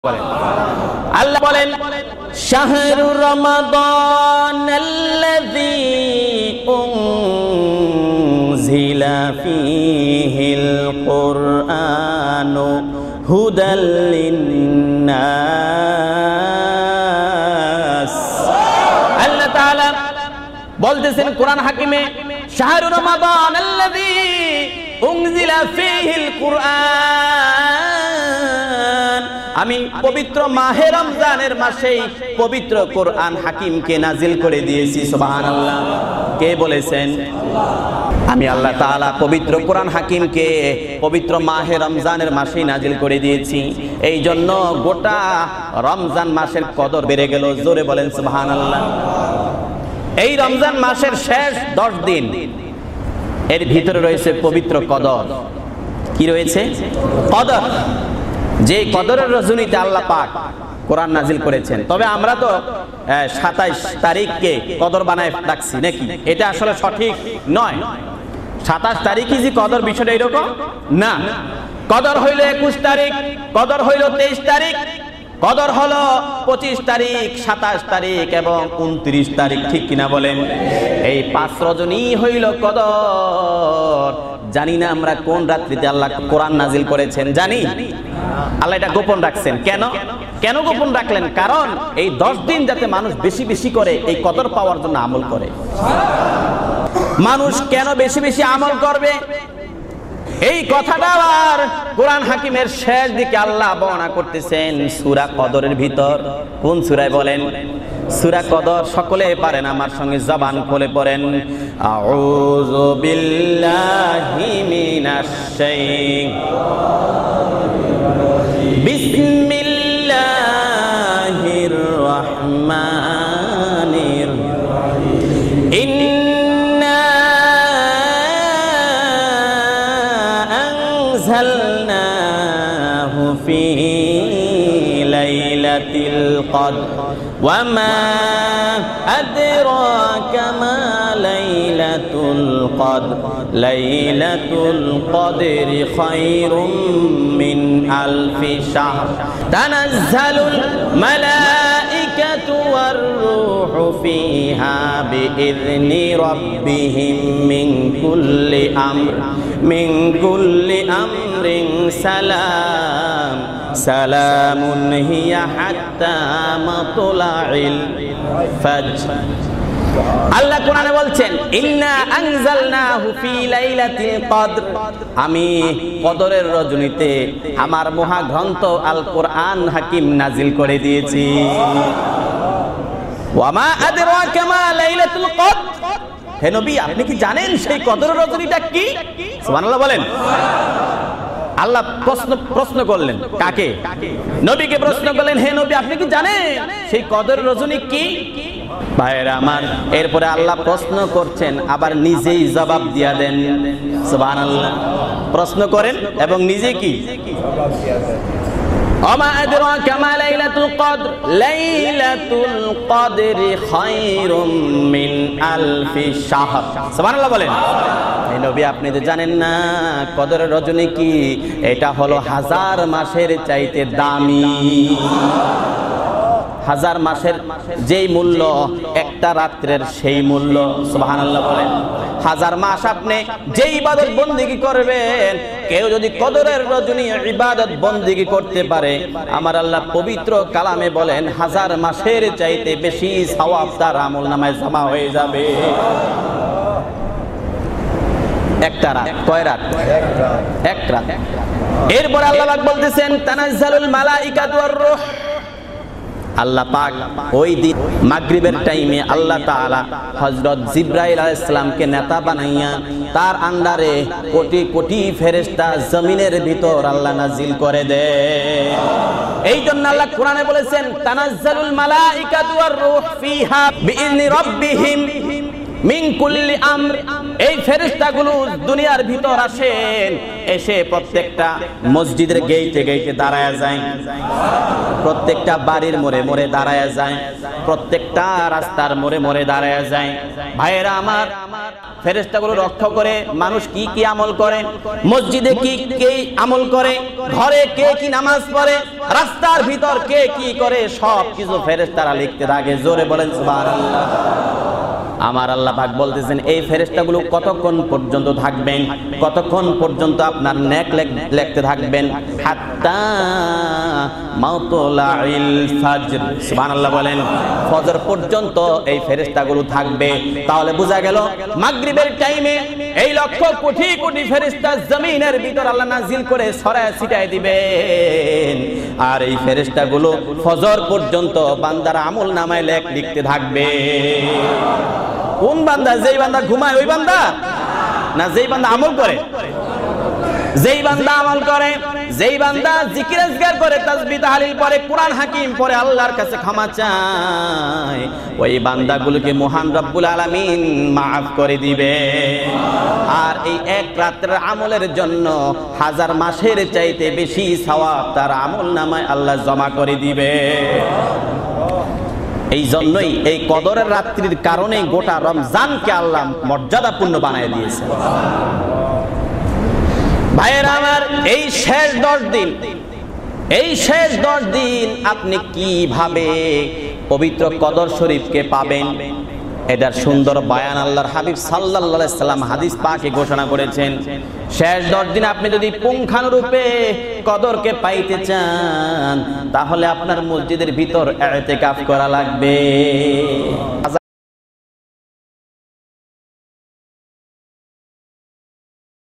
আল্লাহ বলেন শাহরু রমাদানাল্লাযী উনজিলা ফীহিল কুরআনু হুদাল লিন্নাস। আল্লাহ তাআলা বলতেছেন কোরআন হাকিমে শাহরু রমাদানাল্লাযী উনজিলা ফীহিল কুরআন, আমি পবিত্র মাহে রমজানের মাসেই পবিত্র কোরআন হাকিমকে নাজিল করে দিয়েছি। সুবহানাল্লাহ। কে বলেছেন? আমি আল্লাহ তাআলা পবিত্র কোরআন হাকিমকে পবিত্র মাহে রমজানের মাসেই নাজিল করে দিয়েছি। এই জন্য গোটা রমজান মাসের কদর বেড়ে গেল। জোরে বলেন সুবহানাল্লাহ। এই রমজান মাসের শেষ 10 দিন এর ভিতরে রয়েছে পবিত্র কদর। কি রয়েছে? কদর। যে কদরের রজনীতে আল্লাহ পাক কোরআন নাজিল করেছেন। তবে আমরা তো 27 তারিখকে কদর বানায় রাখছি নাকি? এটা আসলে সঠিক নয়। 27 তারিখই যে কদর, বিষয়টা এরকম না। কদর হইল 21 তারিখ, কদর হইল 23 তারিখ, কদর হলো 25 তারিখ, 27 তারিখ এবং 29 তারিখ। ঠিক কিনা বলেন? এই 5 রজনী হইল কদর। জানি না আমরা কোন রাত্রিতে আল্লাহ কোরআন নাজিল করেছেন, জানি? আল্লাহ এটা গোপন রাখছেন। কেন? কেন গোপন রাখলেন? কারণ এই 10 দিন যাতে মানুষ বেশি বেশি করে এই কদর পাওয়ার জন্য আমল করে। মানুষ কেন বেশি বেশি আমল করবে? এই কথাটা আবার কোরআন হাকিমের শেষ দিকে আল্লাহ বর্ণনা করতেছেন সূরা কদরের ভিতর। কোন সূরায় বলেন? সূরা কদর। সকলে পারেন আমার সঙ্গে জবান খুলে পড়েন। আউযু বিল্লাহি মিনাশ শাইতানির বিসমিল্লাহির রাহমানির রহিম। أنزلناه في ليلة القدر وما أدراك ما ليلة القدر ليلة القدر خير من ألف شهر تنزل الملائكة والروح فيها بإذن ربهم من كل أمر سلام سلام هي حتى مطلع الفجر। আল্লাহ কোরআনে বলছেন ইন্না আনজালনাহু ফি লাইলাতিল কদর, আমি কদরের রজনীতে আমার মহাগ্রন্থ আল কোরআন হাকিম নাজিল করে দিয়েছি। ওয়া মা আদরাকা মা লাইলাতুল কদর, হে নবী আপনি কি জানেন সেই কদরের রজনীটা কি? সুবহানাল্লাহ বলেন। আল্লাহ প্রশ্ন করলেন কাকে? নবীকে প্রশ্ন করলেন, হে নবী আপনি কি জানেন সেই কদরের রজনী কি? ভাইরা আমার, এরপরে আল্লাহ প্রশ্ন করছেন আবার নিজেই জবাব দিয়া দেন। সুবহানাল্লাহ। প্রশ্ন করেন এবং নিজে কি জবাব দিয়া দেন। ওমা আদরাকা মা লাইলাতুল কদর লাইলাতুল কদরি খায়রুম মিন আলফি শাহর। সুবহানাল্লাহ বলেন। হে নবী আপনি তো জানেন না কদরের রজনী কি? এটা হলো 1000 মাসের চাইতে দামি। 1000 মাসের যেই মূল্য একটা রাত্রের সেই মূল্য। সুবহানাল্লাহ বলেন। 1000 মাস আপনি যে ইবাদত বন্দেগী করবেন, কেউ যদি কদরের রজনী ইবাদত বন্দেগী করতে পারে, আমার আল্লাহ পবিত্র কালামে বলেন 1000 মাসের চাইতে বেশি সওয়াব তার আমলনামায় জমা হয়ে যাবে। একটা রাত। কয় রাত? এক রাত। এরপর আল্লাহ পাক বলতেছেন তানাজ্জালুল মালাইকাতু ওয়ার রূহ। আল্লাহ পাক ওই দিন মাগরিবের টাইমে আল্লাহ তাআলা হযরত জিবরাইল আলাইহিস সালামকে নেতা বানাইয়া তার আন্ডারে কোটি কোটি ফেরেশতা জমিনের ভিতর আল্লাহ নাজিল করে দেয়। এই জন্য আল্লাহ কোরআনে বলেছেন তানাজ্জালুল মালাইকাতু ওয়ার রূহ ফিহা বিইذনি রাব্বিহিম মিন কুল্লি আমর। এই ফেরেশতাগুলো দুনিয়ার ভিতর আসেন, এসে প্রত্যেকটা মসজিদের গেইটে গেইটে দাঁড়ায় যায়, প্রত্যেকটা বাড়ির মোড়ে মোড়ে দাঁড়ায় যায়, প্রত্যেকটা রাস্তার মোড়ে মোড়ে দাঁড়ায় যায়। ভাইয়েরা আমার, ফেরেশতাগুলো লক্ষ্য করে মানুষ কি কি আমল করে, মসজিদে কি কে আমল করে, ঘরে কে কি নামাজ পড়ে, রাস্তার ভিতর কে কি করে, সব কিছু ফেরেশতারা লিখতে থাকে। জোরে বলেন সুবহানাল্লাহ। আমার আল্লাহ পাক বলতেছেন এই ফেরেশতাগুলো কতক্ষণ পর্যন্ত থাকবেন, কতক্ষণ পর্যন্ত আপনার নেক লিখতে থাকবেন, হাত্তা মাতলাইল ফাজর। সুবহানাল্লাহ বলেন, ফজর পর্যন্ত এই ফেরেশতাগুলো থাকবে। তাহলে বোঝা গেল মাগরিবের টাইমে এই লক্ষ কোটি কোটি ফেরেশতা জমিনের ভিতর আল্লাহ নাজিল করে ছড়ায় ছিটায় দিবেন, আর এই ফেরেশতাগুলো ফজর পর্যন্ত বান্দার আমল নামায় লিখতে থাকবে। কোন বান্দা? যেই বান্দা ঘুমায় ওই বান্দা না, যেই বান্দা আমল করে? যেই বান্দা আমল করে, যেই বান্দা জিকির আজকার করে, তাসবিহ তাহলিল পড়ে, কোরআন হাকিম পড়ে, আল্লাহর কাছে ক্ষমা চায়, ওই বান্দাগুলোকে মহান রব্বুল আলামিন maaf করে দিবে। আর এই এক রাতের আমলের জন্য 1000 মাসের চাইতে বেশি সওয়াব তার আমল নামায় আল্লাহ জমা করে দিবে। এই জন্যই এই কদরের রাত্রির কারণে গোটা রমজানকে আল্লাহ মর্যাদাপূর্ণ বানায় দিয়েছে। ভাইয়েরা আমার, এই শেষ 10 দিন, এই শেষ 10 দিন আপনি কিভাবে পবিত্র কদর শরীফকে পাবেন, এটার সুন্দর বয়ান আল্লাহর হাবিব সাল্লাল্লাহু আলাইহি সাল্লাম হাদিস পাকে ঘোষণা করেছেন। শেষ 10 দিন আপনি যদি পুঙ্খানুরূপে কদরকে পাইতে চান, তাহলে আপনার মসজিদের ভিতর ইতিকাফ করা লাগবে।